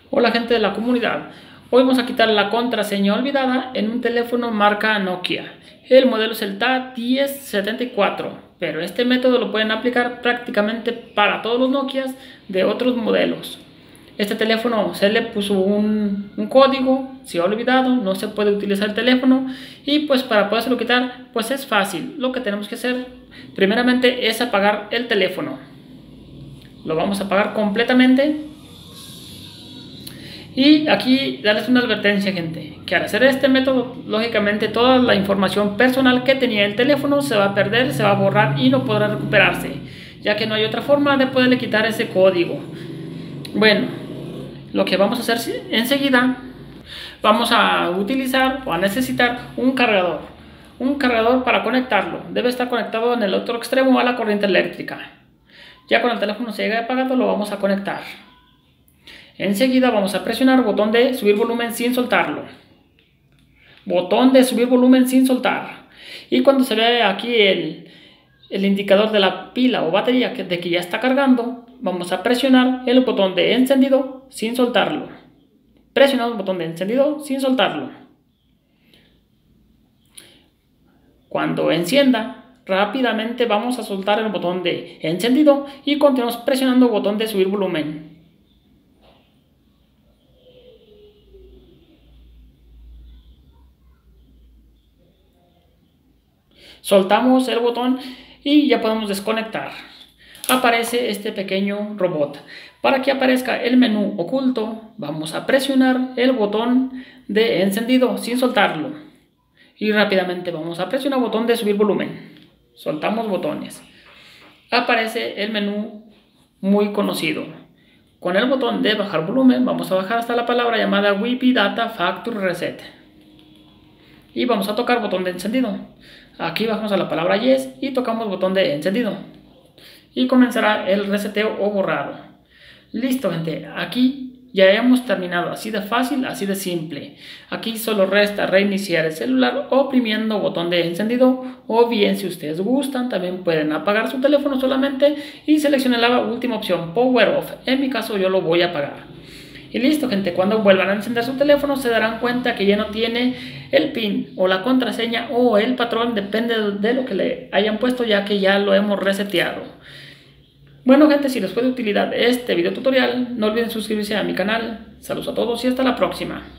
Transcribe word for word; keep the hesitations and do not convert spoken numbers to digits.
Hola gente de la comunidad, hoy vamos a quitar la contraseña olvidada en un teléfono marca Nokia. El modelo es el T A diez setenta y cuatro, pero este método lo pueden aplicar prácticamente para todos los Nokias de otros modelos. Este teléfono se le puso un, un código, se ha olvidado, no se puede utilizar el teléfono y pues para poderlo quitar pues es fácil. Lo que tenemos que hacer primeramente es apagar el teléfono. Lo vamos a apagar completamente. Y aquí darles una advertencia, gente, que al hacer este método, lógicamente toda la información personal que tenía el teléfono se va a perder, se va a borrar y no podrá recuperarse, ya que no hay otra forma de poderle quitar ese código. Bueno, lo que vamos a hacer enseguida, vamos a utilizar o a necesitar un cargador. Un cargador para conectarlo, debe estar conectado en el otro extremo a la corriente eléctrica. Ya cuando el teléfono se llegue apagado lo vamos a conectar. Enseguida vamos a presionar el botón de subir volumen sin soltarlo. Botón de subir volumen sin soltar. Y cuando se ve aquí el, el indicador de la pila o batería que, de que ya está cargando, vamos a presionar el botón de encendido sin soltarlo. Presionamos el botón de encendido sin soltarlo. Cuando encienda, rápidamente vamos a soltar el botón de encendido y continuamos presionando el botón de subir volumen. Soltamos el botón y ya podemos desconectar. Aparece este pequeño robot. Para que aparezca el menú oculto, vamos a presionar el botón de encendido sin soltarlo. Y rápidamente vamos a presionar el botón de subir volumen. Soltamos botones. Aparece el menú muy conocido. Con el botón de bajar volumen, vamos a bajar hasta la palabra llamada Wi-Fi Data Factory Reset. Y vamos a tocar botón de encendido. Aquí bajamos a la palabra Yes y tocamos botón de encendido. Y comenzará el reseteo o borrado. Listo, gente. Aquí ya hemos terminado. Así de fácil, así de simple. Aquí solo resta reiniciar el celular oprimiendo botón de encendido. O bien, si ustedes gustan, también pueden apagar su teléfono solamente y seleccionar la última opción, Power Off. En mi caso yo lo voy a apagar. Y listo, gente, cuando vuelvan a encender su teléfono se darán cuenta que ya no tiene el pin o la contraseña o el patrón, depende de lo que le hayan puesto, ya que ya lo hemos reseteado. Bueno, gente, si les fue de utilidad este video tutorial, no olviden suscribirse a mi canal. Saludos a todos y hasta la próxima.